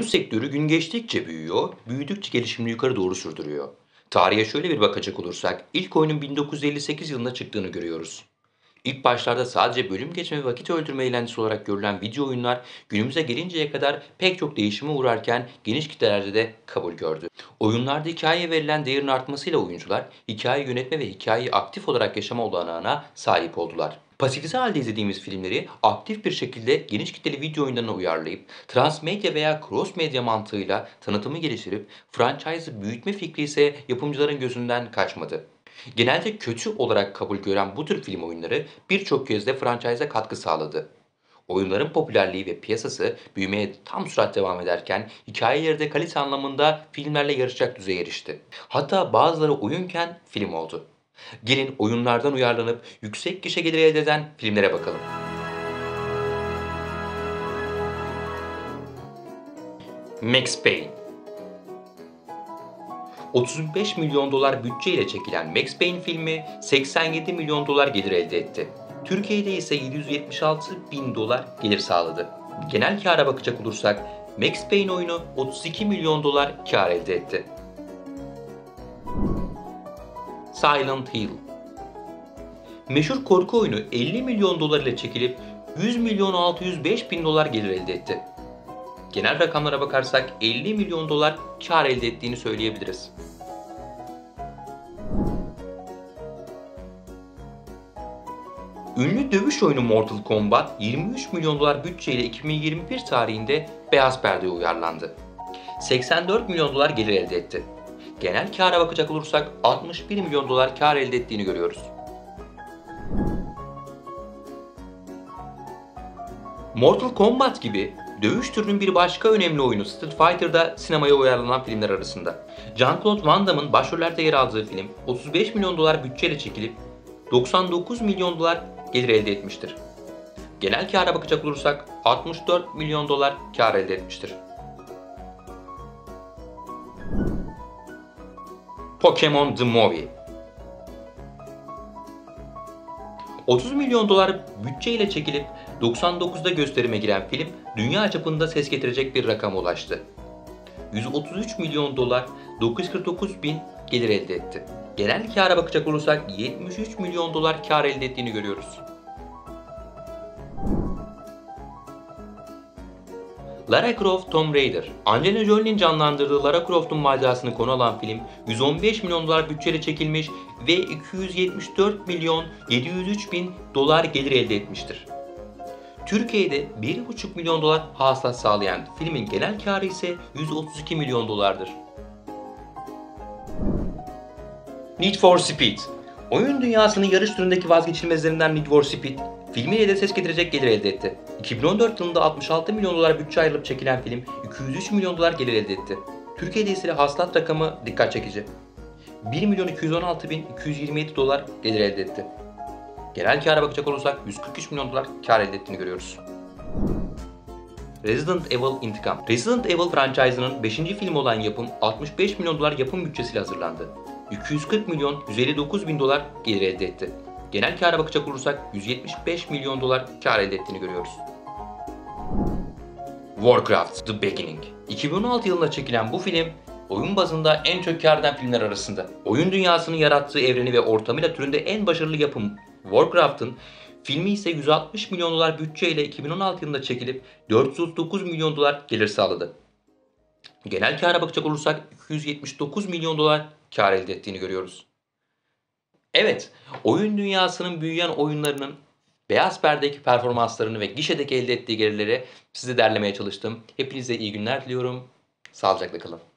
sektörü gün geçtikçe büyüyor, büyüdükçe gelişimini yukarı doğru sürdürüyor. Tarihe şöyle bir bakacak olursak, ilk oyunun 1958 yılında çıktığını görüyoruz. İlk başlarda sadece bölüm geçme ve vakit öldürme eğlencesi olarak görülen video oyunlar günümüze gelinceye kadar pek çok değişime uğrarken geniş kitlelerde de kabul gördü. Oyunlarda hikayeye verilen değerin artmasıyla oyuncular hikayeyi yönetme ve hikayeyi aktif olarak yaşama olanağına sahip oldular. Pasifize halde izlediğimiz filmleri aktif bir şekilde geniş kitleli video oyunlarına uyarlayıp transmedya veya cross medya mantığıyla tanıtımı geliştirip franchise'ı büyütme fikri ise yapımcıların gözünden kaçmadı. Genelde kötü olarak kabul gören bu tür film oyunları birçok kez de franchise'a katkı sağladı. Oyunların popülerliği ve piyasası büyümeye tam sürat devam ederken hikayeleri de kalite anlamında filmlerle yarışacak düzeye erişti. Hatta bazıları oyunken film oldu. Gelin oyunlardan uyarlanıp yüksek gişe geliri elde eden filmlere bakalım. Max Payne 35 milyon dolar bütçeyle çekilen Max Payne filmi 87 milyon dolar gelir elde etti. Türkiye'de ise 776 bin dolar gelir sağladı. Genel kâra bakacak olursak Max Payne oyunu 32 milyon dolar kâr elde etti. Silent Hill meşhur korku oyunu 50 milyon dolar ile çekilip 100 milyon 605 bin dolar gelir elde etti. Genel rakamlara bakarsak 50 milyon dolar kâr elde ettiğini söyleyebiliriz. Ünlü dövüş oyunu Mortal Kombat 23 milyon dolar bütçeyle 2021 tarihinde beyaz perdeye uyarlandı. 84 milyon dolar gelir elde etti. Genel kâra bakacak olursak 61 milyon dolar kâr elde ettiğini görüyoruz. Mortal Kombat gibi dövüş türünün bir başka önemli oyunu Street Fighter'da sinemaya uyarlanan filmler arasında. Jean-Claude Van Damme'ın başrollerde yer aldığı film 35 milyon dolar bütçeyle çekilip 99 milyon dolar gelir elde etmiştir. Genel kâra bakacak olursak 64 milyon dolar kâr elde etmiştir. Pokemon The Movie 30 milyon dolar bütçeyle çekilip 99'da gösterime giren film dünya çapında ses getirecek bir rakama ulaştı. 133 milyon dolar 949 bin gelir elde etti. Genel kâra bakacak olursak 73 milyon dolar kâr elde ettiğini görüyoruz. Lara Croft Tomb Raider, Angelina Jolie'nin canlandırdığı Lara Croft'un macerasını konu alan film 115 milyon dolar bütçeyle çekilmiş ve 274 milyon 703 bin dolar gelir elde etmiştir. Türkiye'de 1,5 milyon dolar hasılat sağlayan filmin genel kârı ise 132 milyon dolardır. Need for Speed oyun dünyasının yarış türündeki vazgeçilmezlerinden Need for Speed, filmiyle de ses getirecek gelir elde etti. 2014 yılında 66 milyon dolar bütçe ayrılıp çekilen film 203 milyon dolar gelir elde etti. Türkiye'de ise hasılat rakamı dikkat çekici. 1 milyon 216 bin 227 dolar gelir elde etti. Genel kâra bakacak olursak 143 milyon dolar kâr elde ettiğini görüyoruz. Resident Evil İntikam Resident Evil franchise'ının 5. filmi olan yapım 65 milyon dolar yapım bütçesiyle hazırlandı. 240 milyon 159 bin dolar gelir elde etti. Genel kâra bakacak olursak 175 milyon dolar kâr elde ettiğini görüyoruz. Warcraft The Beginning 2016 yılında çekilen bu film oyun bazında en çok kâr eden filmler arasında. Oyun dünyasının yarattığı evreni ve ortamıyla türünde en başarılı yapım Warcraft'ın filmi ise 160 milyon dolar bütçeyle 2016 yılında çekilip 439 milyon dolar gelir sağladı. Genel kâra bakacak olursak 279 milyon dolar kâr elde ettiğini görüyoruz. Evet, oyun dünyasının büyüyen oyunlarının beyaz perdedeki performanslarını ve gişedeki elde ettiği gelirleri size derlemeye çalıştım. Hepinize iyi günler diliyorum. Sağlıcakla kalın.